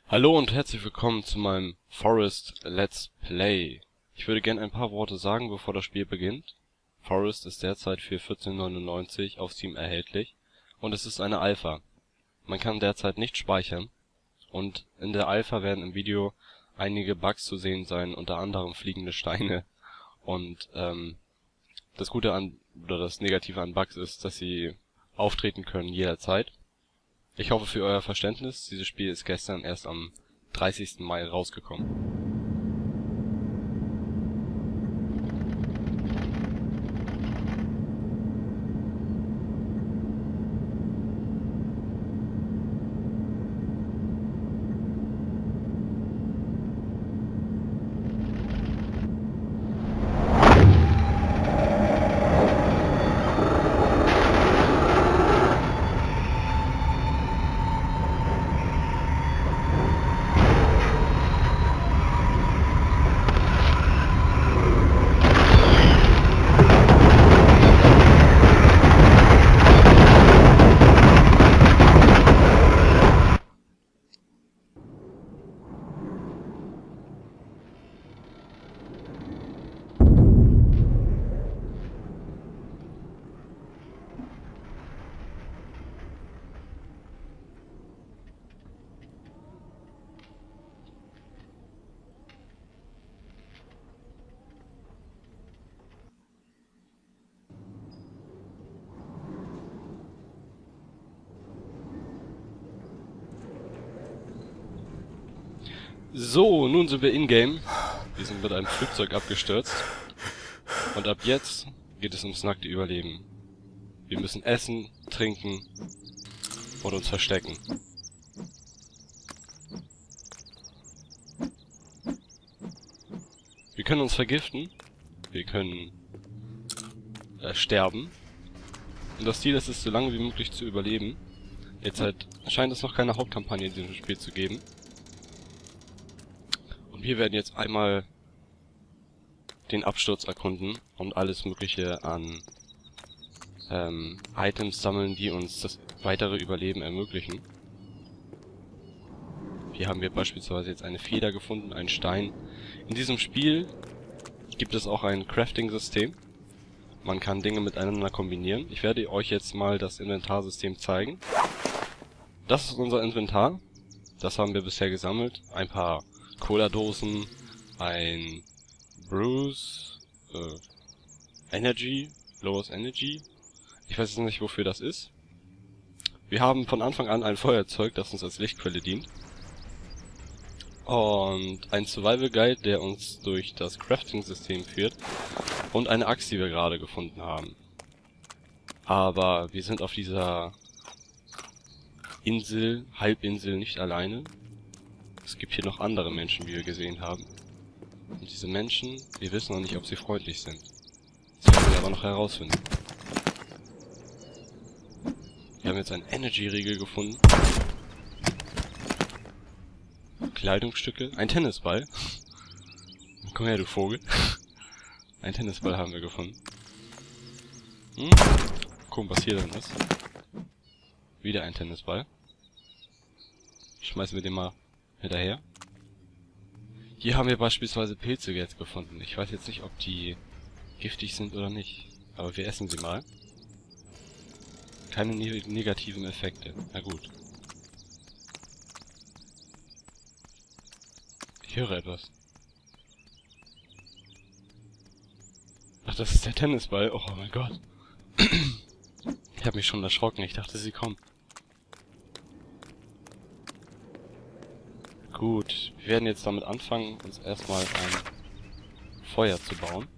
Hallo und herzlich willkommen zu meinem Forest Let's Play. Ich würde gerne ein paar Worte sagen, bevor das Spiel beginnt. Forest ist derzeit für 14,99 auf Steam erhältlich und es ist eine Alpha. Man kann derzeit nicht speichern und in der Alpha werden im Video einige Bugs zu sehen sein, unter anderem fliegende Steine und das Gute an oder das Negative an Bugs ist, dass sie auftreten können jederzeit. Ich hoffe für euer Verständnis, dieses Spiel ist gestern erst am 30. Mai rausgekommen. So, nun sind wir in-game. Wir sind mit einem Flugzeug abgestürzt. Und ab jetzt geht es ums nackte Überleben. Wir müssen essen, trinken und uns verstecken. Wir können uns vergiften. Wir können sterben. Und das Ziel ist es, so lange wie möglich zu überleben. Derzeit scheint es noch keine Hauptkampagne in diesem Spiel zu geben. Und wir werden jetzt einmal den Absturz erkunden und alles Mögliche an Items sammeln, die uns das weitere Überleben ermöglichen. Hier haben wir beispielsweise jetzt eine Feder gefunden, einen Stein. In diesem Spiel gibt es auch ein Crafting-System. Man kann Dinge miteinander kombinieren. Ich werde euch jetzt mal das Inventarsystem zeigen. Das ist unser Inventar. Das haben wir bisher gesammelt. Ein paar Cola-Dosen, ein Bruce, Energy, Lowest Energy. Ich weiß jetzt nicht, wofür das ist. Wir haben von Anfang an ein Feuerzeug, das uns als Lichtquelle dient. Und ein Survival Guide, der uns durch das Crafting-System führt. Und eine Axt, die wir gerade gefunden haben. Aber wir sind auf dieser Insel, Halbinsel, nicht alleine. Es gibt hier noch andere Menschen, wie wir gesehen haben. Und diese Menschen, wir wissen noch nicht, ob sie freundlich sind. Das werden wir aber noch herausfinden. Wir haben jetzt einen Energy-Riegel gefunden. Kleidungsstücke. Ein Tennisball. Komm her, du Vogel. Ein Tennisball haben wir gefunden. Gucken, was hier drin ist. Wieder ein Tennisball. Schmeißen wir den mal hinterher. Hier haben wir beispielsweise Pilze jetzt gefunden. Ich weiß jetzt nicht, ob die giftig sind oder nicht. Aber wir essen sie mal. Keine negativen Effekte. Na gut. Ich höre etwas. Ach, das ist der Tennisball. Oh mein Gott. Ich habe mich schon erschrocken. Ich dachte, sie kommen. Gut, wir werden jetzt damit anfangen, uns erstmal ein Feuer zu bauen.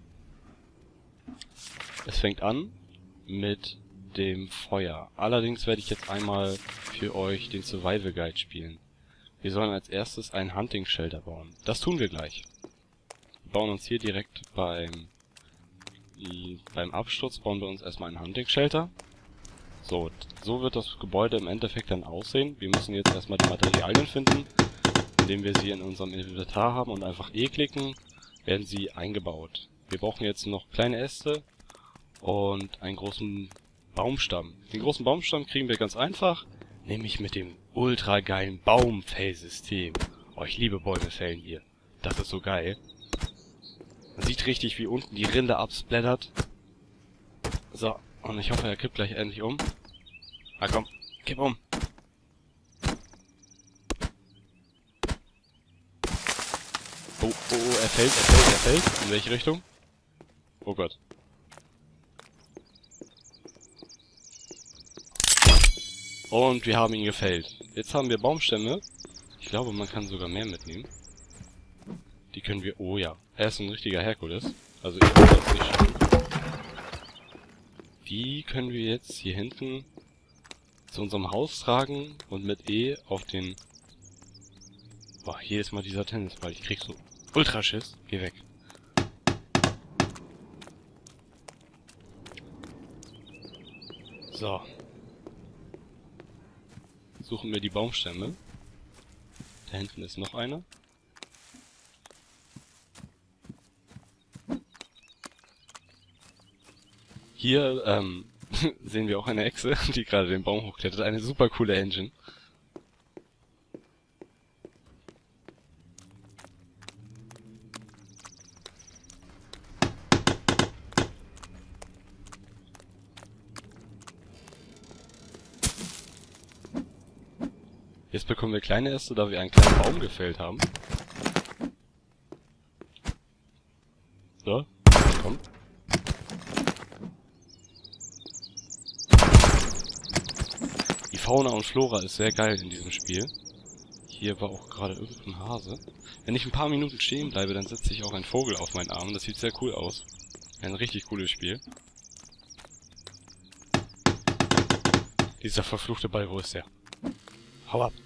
Es fängt an mit dem Feuer. Allerdings werde ich jetzt einmal für euch den Survival Guide spielen. Wir sollen als erstes ein Hunting Shelter bauen. Das tun wir gleich. Wir bauen uns hier direkt beim Absturz bauen wir uns erstmal ein Hunting Shelter. So wird das Gebäude im Endeffekt dann aussehen. Wir müssen jetzt erstmal die Materialien finden. Indem wir sie in unserem Inventar haben und einfach E klicken, werden sie eingebaut. Wir brauchen jetzt noch kleine Äste und einen großen Baumstamm. Den großen Baumstamm kriegen wir ganz einfach, Nämlich mit dem ultra geilen Baumfällsystem. Oh, ich liebe Bäume fällen hier. Das ist so geil. Man sieht richtig, wie unten die Rinde absplattert. So, und ich hoffe, er kippt gleich endlich um. Na komm, kipp um. Oh, oh, oh, er fällt. In welche Richtung? Oh Gott. Und wir haben ihn gefällt. Jetzt haben wir Baumstämme. Ich glaube, man kann sogar mehr mitnehmen. Die können wir... Oh ja, er ist ein richtiger Herkules. Also ich weiß das nicht schon. Die können wir jetzt hier hinten zu unserem Haus tragen und mit E auf den... Boah, jedes Mal dieser Tennisball. Ich krieg so Ultraschiss. Geh weg. So. Suchen wir die Baumstämme. Da hinten ist noch einer. Hier sehen wir auch eine Echse, die gerade den Baum hochklettert. Eine super coole Engine. Jetzt bekommen wir kleine Äste, da wir einen kleinen Baum gefällt haben. So, komm. Die Fauna und Flora ist sehr geil in diesem Spiel. Hier war auch gerade irgendein Hase. Wenn ich ein paar Minuten stehen bleibe, dann setzt sich auch ein Vogel auf meinen Arm. Das sieht sehr cool aus. Ein richtig cooles Spiel. Dieser verfluchte Ball, wo ist der? Hau ab!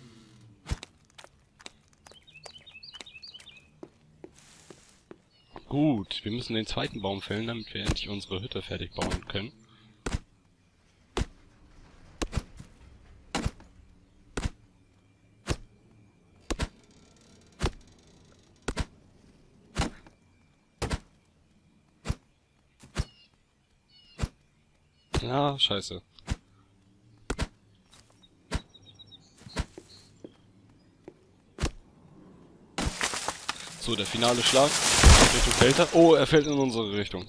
Gut, wir müssen den zweiten Baum fällen, damit wir endlich unsere Hütte fertig bauen können. Ah, scheiße. So, der finale Schlag. Richtung fällt er. Oh, er fällt in unsere Richtung.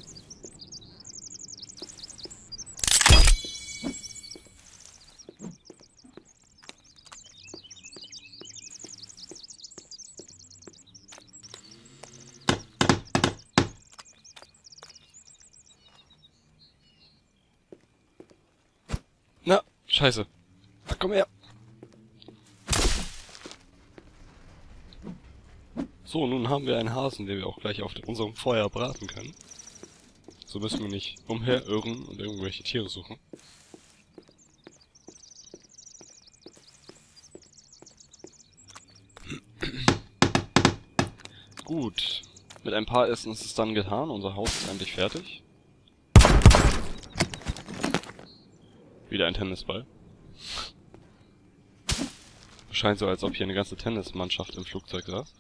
Na, scheiße. Ach, komm her. So, nun haben wir einen Hasen, den wir auch gleich auf unserem Feuer braten können. So müssen wir nicht umherirren und irgendwelche Tiere suchen. Gut. Mit ein paar Essen ist es dann getan. Unser Haus ist endlich fertig. Wieder ein Tennisball. Scheint so, als ob hier eine ganze Tennismannschaft im Flugzeug saß.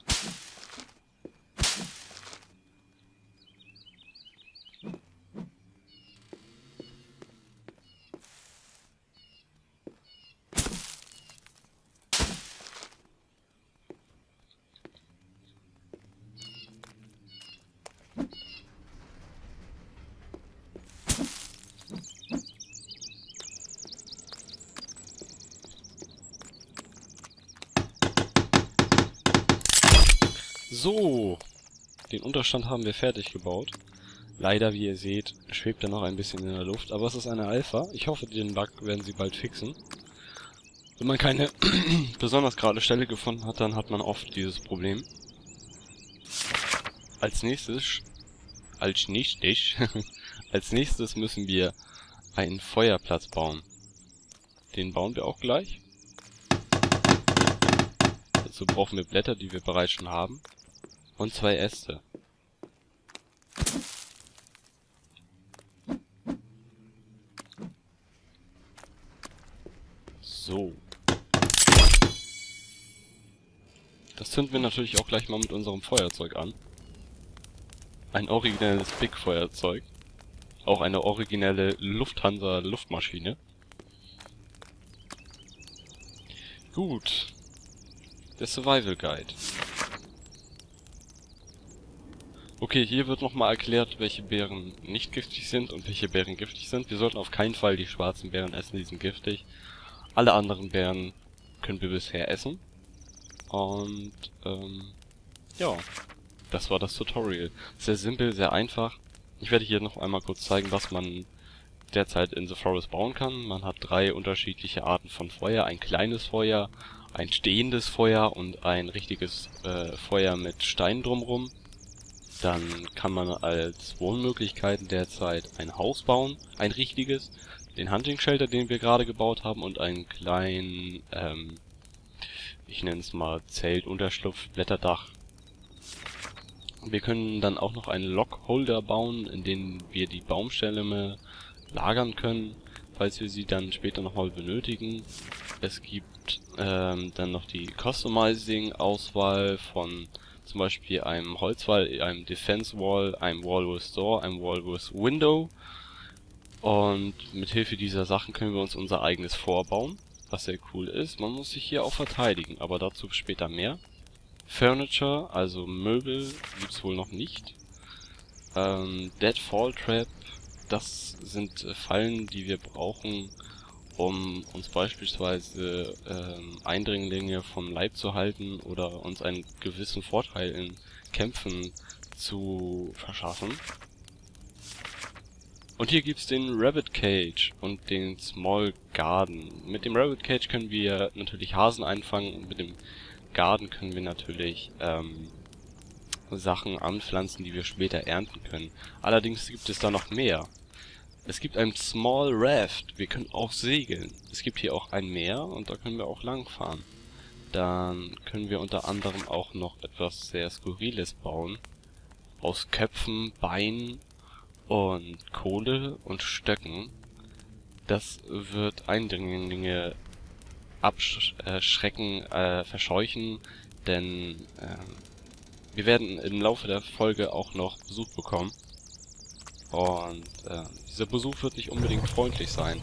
So, den Unterstand haben wir fertig gebaut. Leider, wie ihr seht, schwebt er noch ein bisschen in der Luft, aber es ist eine Alpha. Ich hoffe, den Bug werden sie bald fixen. Wenn man keine besonders gerade Stelle gefunden hat, dann hat man oft dieses Problem. Als nächstes müssen wir einen Feuerplatz bauen. Den bauen wir auch gleich. Dazu brauchen wir Blätter, die wir bereits schon haben. Und 2 Äste. So. Das zünden wir natürlich auch gleich mal mit unserem Feuerzeug an. Ein originelles Big-Feuerzeug. Auch eine originelle Lufthansa-Luftmaschine. Gut. Der Survival Guide. Okay, hier wird nochmal erklärt, welche Beeren nicht giftig sind und welche Beeren giftig sind. Wir sollten auf keinen Fall die schwarzen Beeren essen, die sind giftig. Alle anderen Beeren können wir bisher essen. Und, ja, das war das Tutorial. Sehr simpel, sehr einfach. Ich werde hier noch einmal kurz zeigen, was man derzeit in The Forest bauen kann. Man hat 3 unterschiedliche Arten von Feuer. Ein kleines Feuer, ein stehendes Feuer und ein richtiges Feuer mit Stein drumrum. Dann kann man als Wohnmöglichkeiten derzeit ein Haus bauen, ein richtiges, den Hunting Shelter, den wir gerade gebaut haben, und einen kleinen, ich nenne es mal Zelt, Unterschlupf, Blätterdach. Wir können dann auch noch einen Logholder bauen, in dem wir die Baumstämme lagern können, falls wir sie dann später nochmal benötigen. Es gibt dann noch die Customizing-Auswahl von zum Beispiel einem Holzwall, einem Defense Wall, einem Wall with Door, einem Wall with Window. Und mit Hilfe dieser Sachen können wir uns unser eigenes vorbauen, was sehr cool ist. Man muss sich hier auch verteidigen, aber dazu später mehr. Furniture, also Möbel, gibt's wohl noch nicht. Deadfall Trap, das sind Fallen, die wir brauchen, um uns beispielsweise Eindringlinge vom Leib zu halten oder uns einen gewissen Vorteil in Kämpfen zu verschaffen. Und hier gibt's den Rabbit Cage und den Small Garden. Mit dem Rabbit Cage können wir natürlich Hasen einfangen und mit dem Garden können wir natürlich Sachen anpflanzen, die wir später ernten können. Allerdings gibt es da noch mehr. Es gibt ein Small Raft, wir können auch segeln. Es gibt hier auch ein Meer und da können wir auch langfahren. Dann können wir unter anderem auch noch etwas sehr Skurriles bauen. Aus Köpfen, Beinen und Kohle und Stöcken. Das wird Eindringlinge abschrecken, verscheuchen, denn wir werden im Laufe der Folge auch noch Besuch bekommen. Und dieser Besuch wird nicht unbedingt freundlich sein.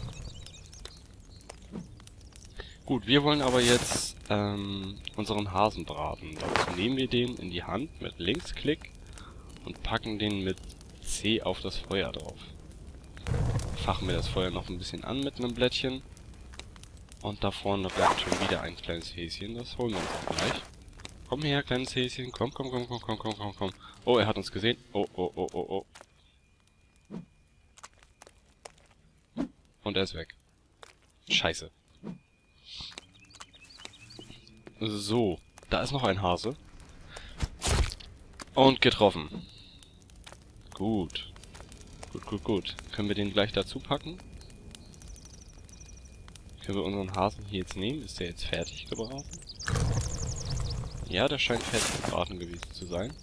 Gut, wir wollen aber jetzt unseren Hasen braten. Dazu nehmen wir den in die Hand mit Linksklick und packen den mit C auf das Feuer drauf. Fachen wir das Feuer noch ein bisschen an mit einem Blättchen. Und da vorne bleibt schon wieder ein kleines Häschen, das holen wir uns auch gleich. Komm her, kleines Häschen, komm, komm, komm, komm, komm, komm, komm, komm. Oh, er hat uns gesehen. Oh, oh, oh, oh, oh. Und er ist weg. Scheiße. So, da ist noch ein Hase. Und getroffen. Gut. Gut, gut, gut. Können wir den gleich dazu packen? Können wir unseren Hasen hier jetzt nehmen? Ist der jetzt fertig gebraten? Ja, der scheint fertig gebraten gewesen zu sein.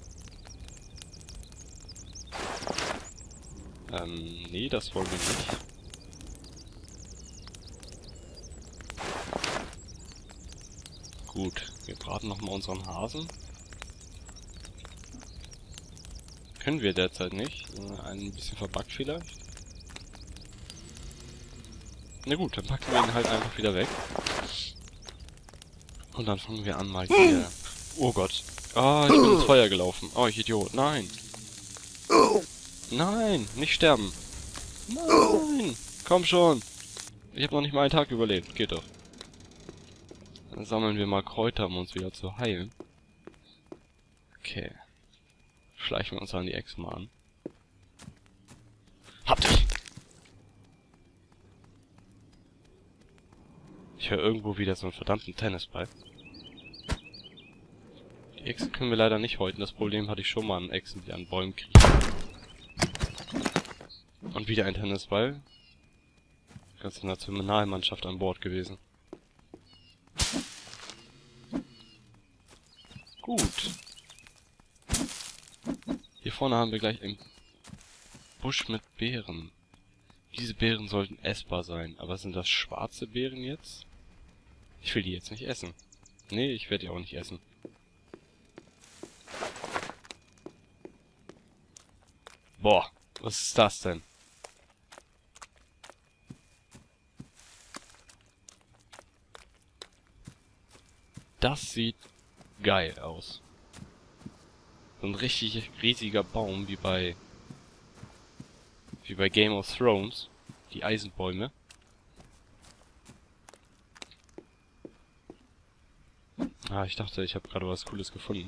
Nee, das wollen wir nicht. Gut, wir braten nochmal unseren Hasen. Können wir derzeit nicht. Ein bisschen verbuggt vielleicht. Na gut, dann packen wir ihn halt einfach wieder weg. Und dann fangen wir an mal hier... Oh Gott. Ah, ich bin ins Feuer gelaufen. Oh, ich Idiot. Nein. Nein, nicht sterben. Nein. Komm schon. Ich habe noch nicht mal einen Tag überlebt. Geht doch. Dann sammeln wir mal Kräuter, um uns wieder zu heilen. Okay. Schleichen wir uns an die Echse mal an. Hab dich! Ich höre irgendwo wieder so einen verdammten Tennisball. Die Echse können wir leider nicht häuten. Das Problem hatte ich schon mal an Echsen, die an Bäumen kriechen. Und wieder ein Tennisball. Die ganze Nationalmannschaft an Bord gewesen. Gut. Hier vorne haben wir gleich einen Busch mit Beeren. Diese Beeren sollten essbar sein. Aber sind das schwarze Beeren jetzt? Ich will die jetzt nicht essen. Nee, ich werde die auch nicht essen. Boah, was ist das denn? Das sieht geil aus. So ein richtig riesiger Baum, wie bei Game of Thrones. Die Eisenbäume. Ah, ich dachte, ich habe gerade was Cooles gefunden.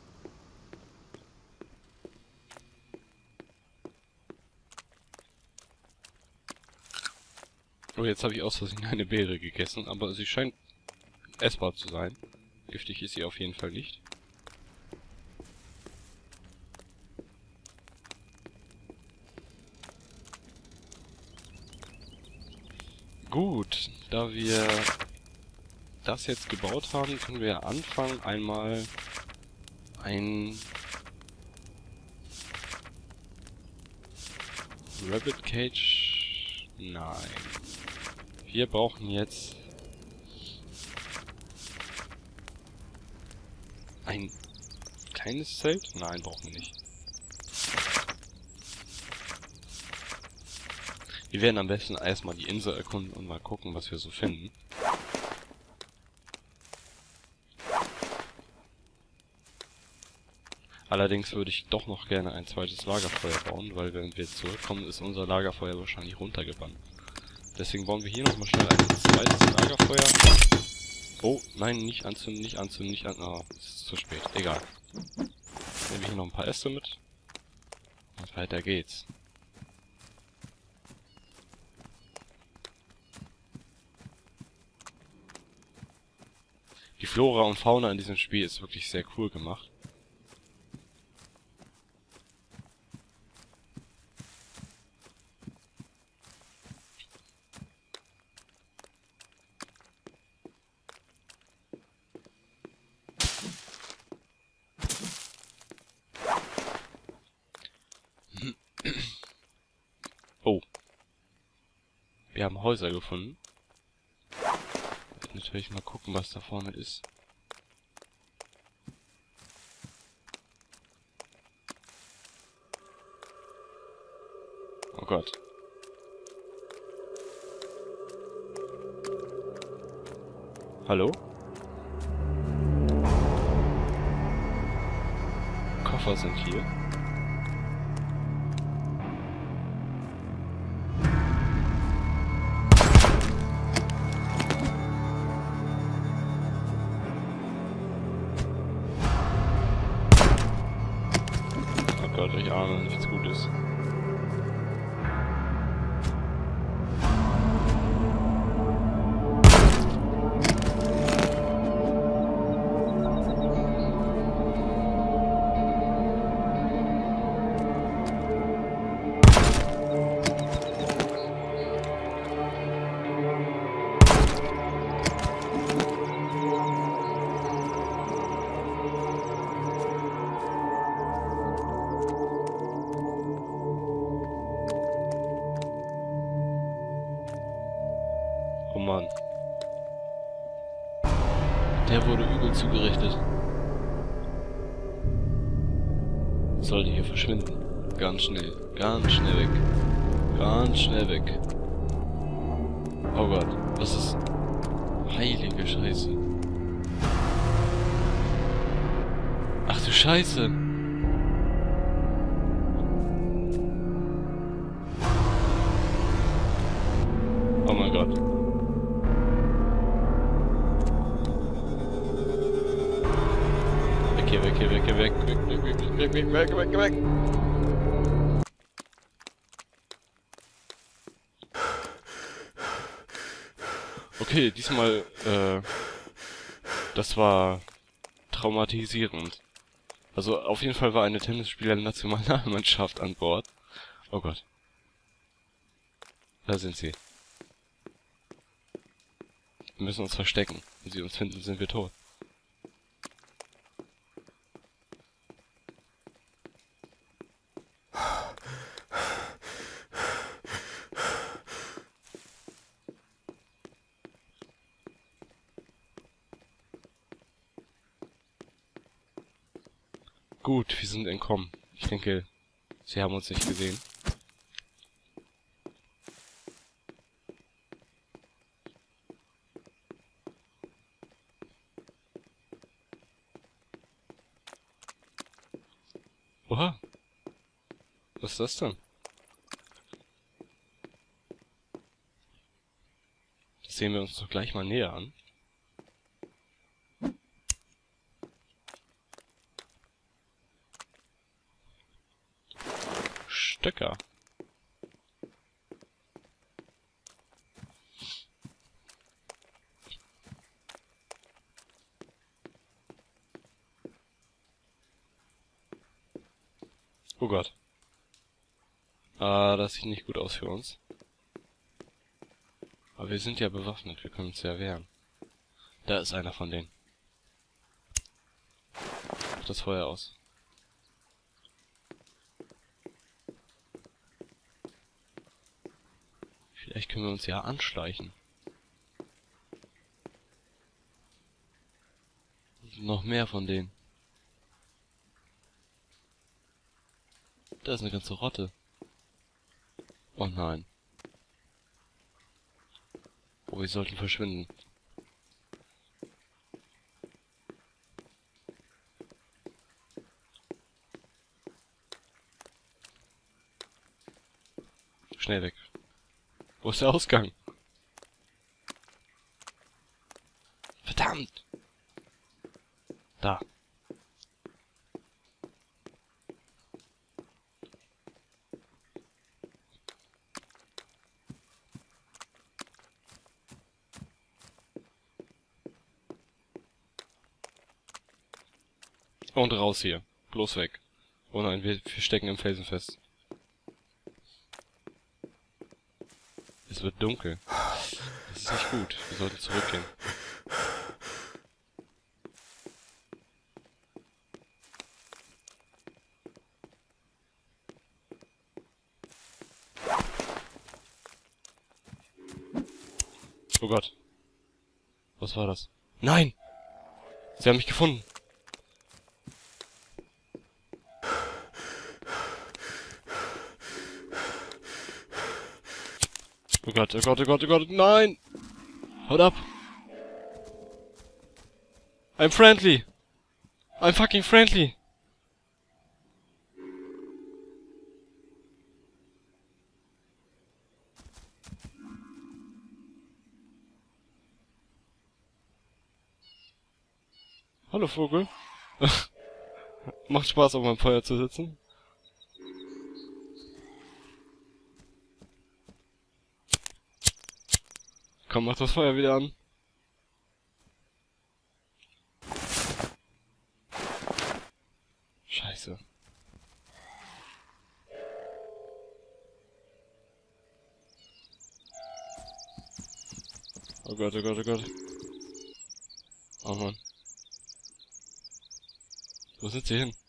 Oh, jetzt habe ich aus Versehen eine Beere gegessen, aber sie scheint essbar zu sein. Giftig ist sie auf jeden Fall nicht. Gut, da wir das jetzt gebaut haben, können wir anfangen, einmal ein Rabbit Cage. Nein. Wir brauchen jetzt ein kleines Zelt. Nein, brauchen wir nicht. Wir werden am besten erstmal die Insel erkunden und mal gucken, was wir so finden. Allerdings würde ich doch noch gerne ein zweites Lagerfeuer bauen, weil wenn wir zurückkommen, ist unser Lagerfeuer wahrscheinlich runtergebannt. Deswegen bauen wir hier nochmal schnell ein zweites Lagerfeuer. Oh, nein, nicht anzünden, nicht anzünden, nicht anzünden. Ah, es ist zu spät. Egal. Nehmen wir hier noch ein paar Äste mit. Und weiter geht's. Die Flora und Fauna in diesem Spiel ist wirklich sehr cool gemacht. Oh. Wir haben Häuser gefunden. Natürlich mal gucken, was da vorne ist. Oh Gott. Hallo? Koffer sind hier. Oh Gott, ich ahne nichts Gutes. Oh Mann. Der wurde übel zugerichtet. Sollte hier verschwinden. Ganz schnell. Ganz schnell weg. Ganz schnell weg. Oh Gott. Das ist... heilige Scheiße. Ach du Scheiße. Oh mein Gott. Weg, weg. Okay, diesmal, das war traumatisierend. Also auf jeden Fall war eine Tennisspieler-Nationalmannschaft an Bord. Oh Gott. Da sind sie. Wir müssen uns verstecken. Wenn sie uns finden, sind wir tot. Gut, wir sind entkommen. Ich denke, sie haben uns nicht gesehen. Was ist das denn? Das sehen wir uns doch gleich mal näher an. Stöcker. Oh Gott. Ah, das sieht nicht gut aus für uns. Aber wir sind ja bewaffnet, wir können uns ja wehren. Da ist einer von denen. Mach das Feuer aus. Vielleicht können wir uns ja anschleichen. Noch mehr von denen. Da ist eine ganze Rotte. Oh nein. Oh, wir sollten verschwinden. Schnell weg. Wo ist der Ausgang? Verdammt! Da. Und raus hier. Bloß weg. Oh nein, wir stecken im Felsen fest. Es wird dunkel. Das ist nicht gut. Wir sollten zurückgehen. Oh Gott. Was war das? Nein! Sie haben mich gefunden. Oh Gott, oh Gott, oh Gott, oh Gott, nein! Haut ab! I'm friendly! I'm fucking friendly! Hallo Vogel. Macht Spaß, auf meinem Feuer zu sitzen. Komm, mach das Feuer wieder an. Scheiße. Oh Gott, oh Gott, oh Gott. Oh Mann. Wo sind sie hin?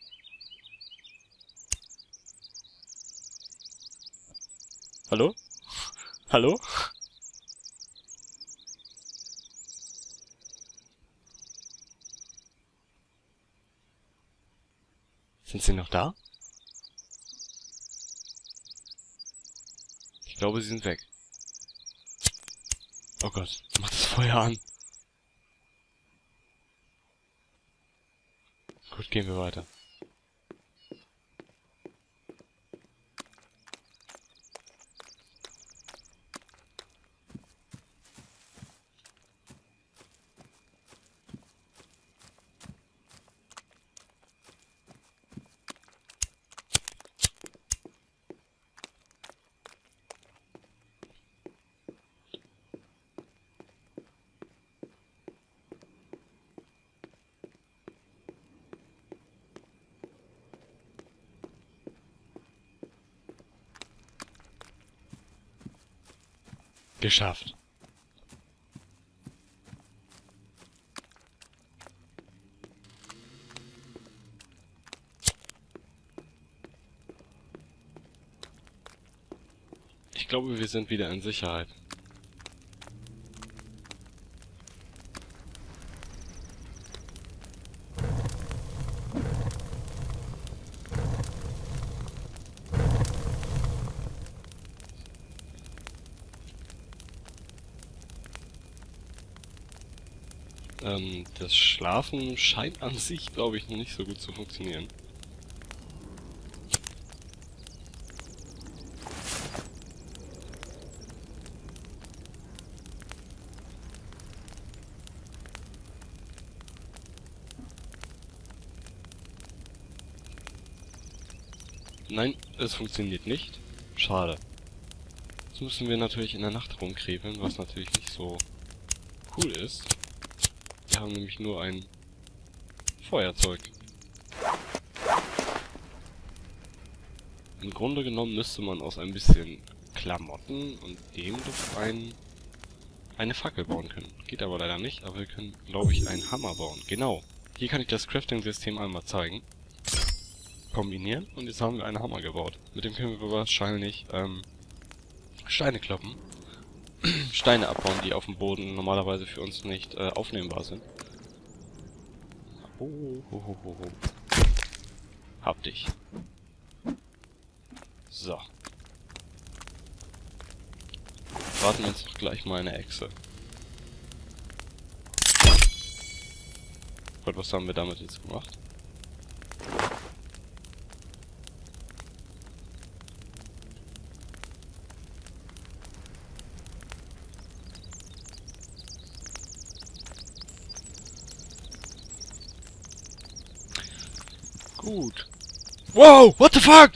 Hallo? Hallo? Sind sie noch da? Ich glaube, sie sind weg. Oh Gott, mach das Feuer an. Gut, gehen wir weiter. Geschafft. Ich glaube, wir sind wieder in Sicherheit. Das Schlafen scheint an sich, glaube ich, nicht so gut zu funktionieren. Nein, es funktioniert nicht. Schade. Jetzt müssen wir natürlich in der Nacht rumkrebeln, was natürlich nicht so cool ist. Wir haben nämlich nur ein Feuerzeug. Im Grunde genommen müsste man aus ein bisschen Klamotten und dem doch eine Fackel bauen können. Geht aber leider nicht, aber wir können, glaube ich, einen Hammer bauen. Genau. Hier kann ich das Crafting-System einmal zeigen. Kombinieren und jetzt haben wir einen Hammer gebaut. Mit dem können wir wahrscheinlich Steine kloppen. Steine abbauen, die auf dem Boden normalerweise für uns nicht aufnehmbar sind. Oh, ho, ho, ho, ho. Hab dich. So. Warten wir uns doch gleich mal eine Echse. Gott, was haben wir damit jetzt gemacht? Gut. Wow, what the fuck?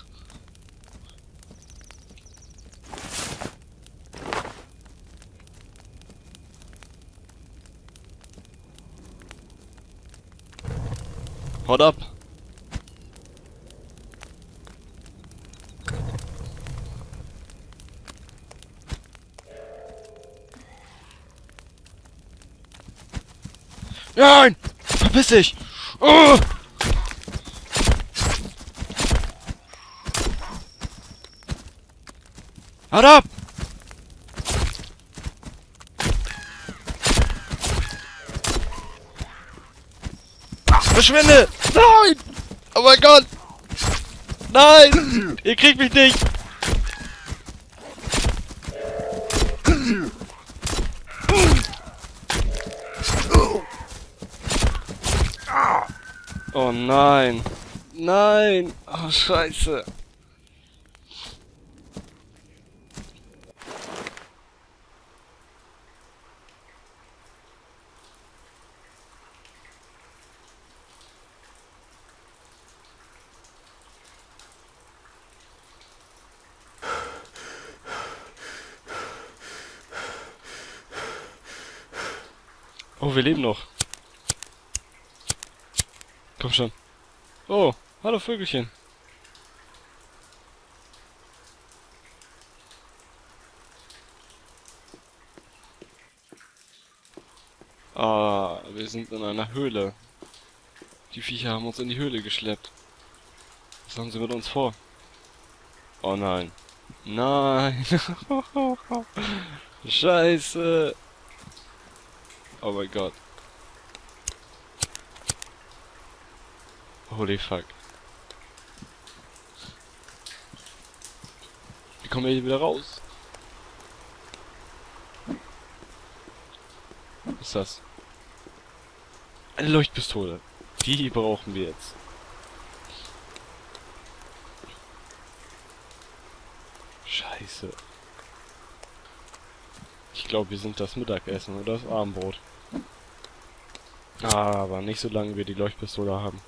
Haut ab. Nein! Verpiss dich! Oh! Haut ab! Verschwinde! Nein! Oh mein Gott! Nein! Ihr kriegt mich nicht! Oh nein! Nein! Oh Scheiße! Oh, wir leben noch. Komm schon. Oh, hallo Vögelchen. Ah, wir sind in einer Höhle. Die Viecher haben uns in die Höhle geschleppt. Was haben sie mit uns vor? Oh nein. Nein. Scheiße. Oh mein Gott. Holy fuck. Wie kommen wir hier wieder raus? Was ist das? Eine Leuchtpistole. Die brauchen wir jetzt. Scheiße. Ich glaube, wir sind das Mittagessen oder das Abendbrot. Aber nicht solange wir die Leuchtpistole haben.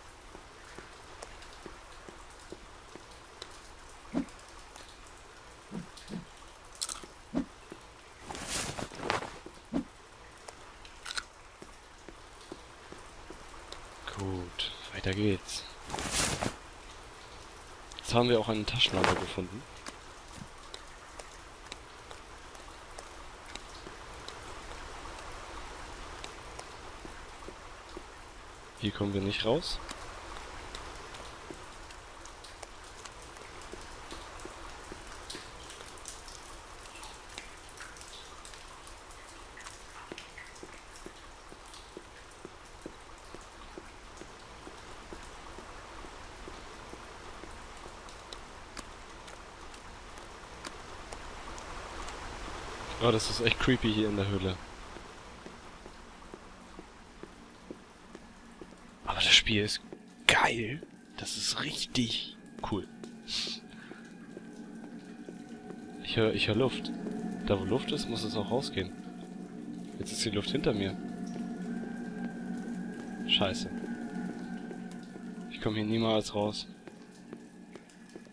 Gut, weiter geht's. Jetzt haben wir auch eine Taschenlampe gefunden. Hier kommen wir nicht raus. Oh, das ist echt creepy hier in der Höhle. Aber das Spiel ist geil. Das ist richtig cool. Ich hör Luft. Da wo Luft ist, muss es auch rausgehen. Jetzt ist die Luft hinter mir. Scheiße. Ich komme hier niemals raus.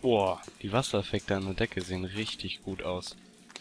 Boah, die Wassereffekte an der Decke sehen richtig gut aus.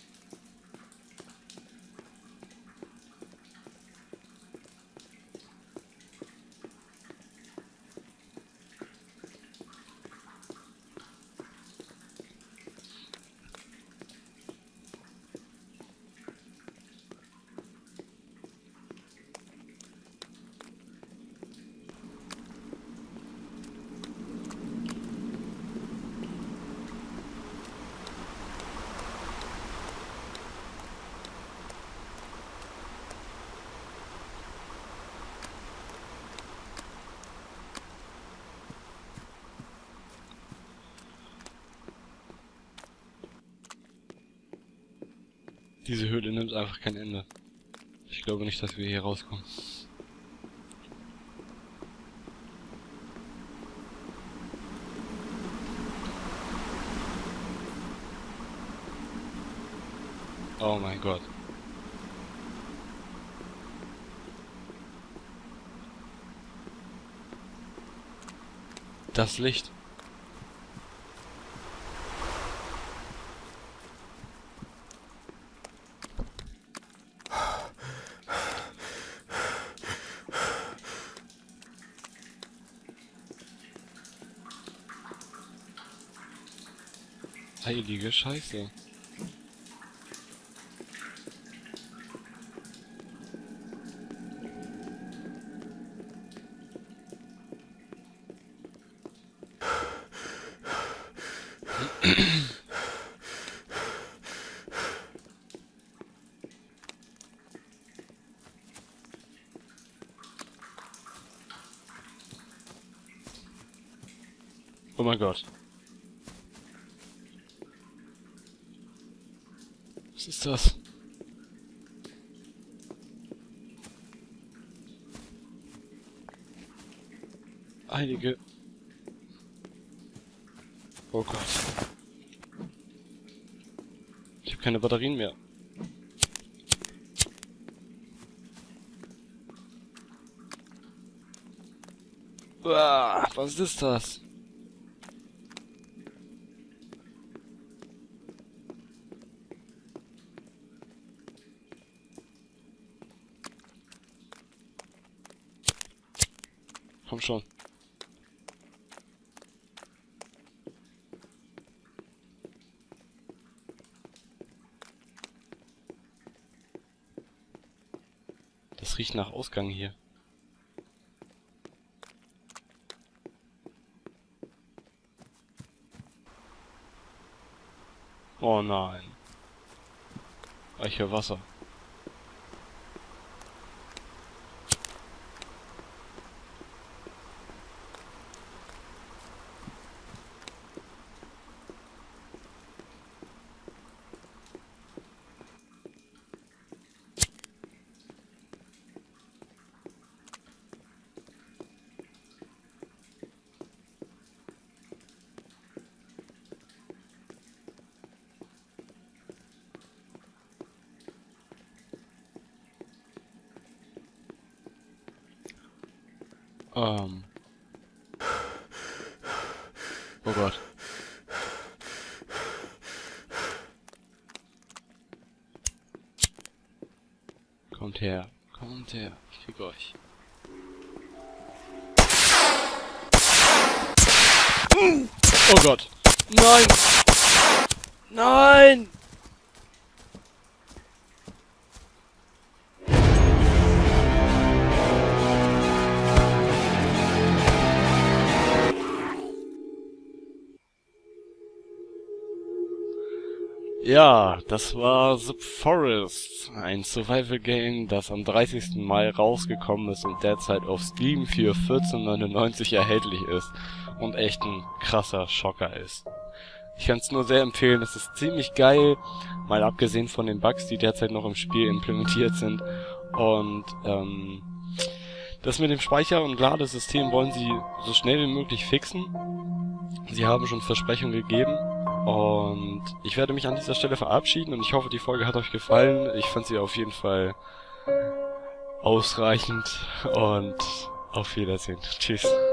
Diese Höhle nimmt einfach kein Ende. Ich glaube nicht, dass wir hier rauskommen. Oh mein Gott. Das Licht. Heilige Scheiße. Oh mein Gott. Was ist das? Heilige. Oh Gott. Ich habe keine Batterien mehr. Uah, was ist das? Komm schon. Das riecht nach Ausgang hier. Oh nein. Ich höre Wasser. Oh Gott. Kommt her. Kommt her. Ich krieg euch. Oh Gott. Nein. Nein. Ja, das war The Forest, ein Survival-Game, das am 30. Mai rausgekommen ist und derzeit auf Steam für 14,99 erhältlich ist und echt ein krasser Schocker ist. Ich kann es nur sehr empfehlen, es ist ziemlich geil, mal abgesehen von den Bugs, die derzeit noch im Spiel implementiert sind. Und das mit dem Speicher- und Ladesystem wollen sie so schnell wie möglich fixen. Sie haben schon Versprechungen gegeben. Und ich werde mich an dieser Stelle verabschieden und ich hoffe, die Folge hat euch gefallen. Ich fand sie auf jeden Fall ausreichend und auf Wiedersehen. Tschüss.